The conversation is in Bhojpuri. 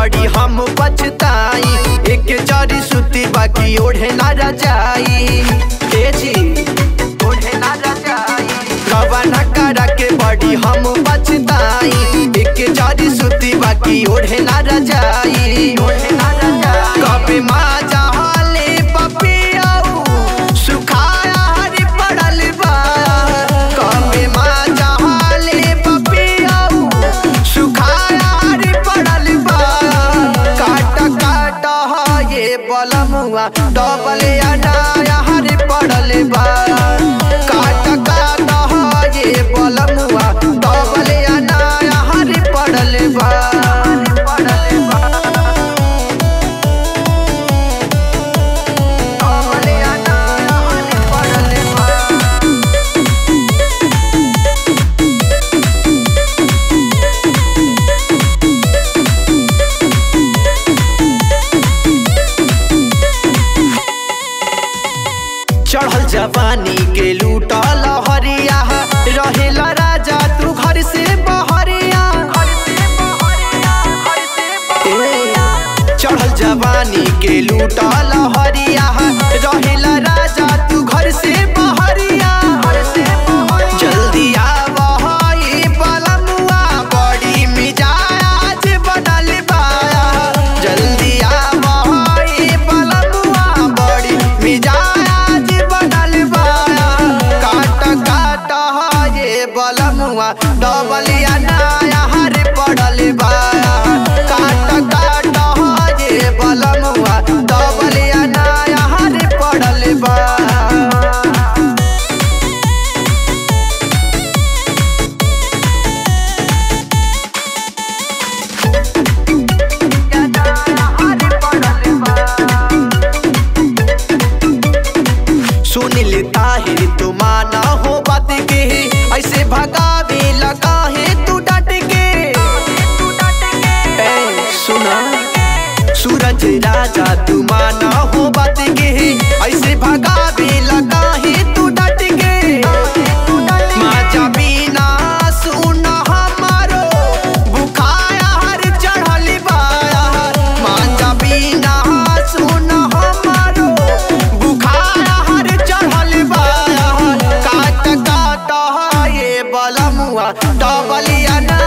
बड़ी हम पछताई। एक जरी सुती बाकी ओढ़े ना रजाई। जी ओढ़े ना रजाई। कवना करा के बड़ी हम पछताई। एक जरी सुती बाकी ओढ़े ना रजाई। ओढ़े ना रजाई। कभी माँ जहाले पपियाऊ सुखाया हरी पड़ल बा। कभी माँ जहाले पपियाऊ सुखाया हरी पड़ल बा। काटा काटा ये बलमुआ डबल अनाया हरी पड़ल बा। काटा काटा ये बलमुआ डबल अनाया हरी पड़ल बा। चढ़ल जवानी के लूटा लहरिया रहेला राजा तू घर से बहरिया। चढ़ल जवानी के लूटा लहरिया रहेला राजा तू घर से बहरिया। जल्दी आवही बलमुआ बड़ी मिजाज बनल बा। जल्दी आवही बलमुआ बड़ी मिजाज बनल बा। काटा काटा ये बलमुआ डबल अनाया हरी पड़ल बा। काटा काटा ये बलमुआ डबल अनाया हरी पड़ल बा। सुनील ताहिर तू माना हो बात के ऐसे भगावे लगा है तू डट के। सुना सूरज राजा तू माना हो बात के ऐसे भगावे लगा है तू डट के। माजा बिना सुना हमारो बुखाया हर चढ़ल बा। माजा बिना सुना हमारो बुखाया हर चढ़ल बा। काट काट ये बलमुआ डबल अना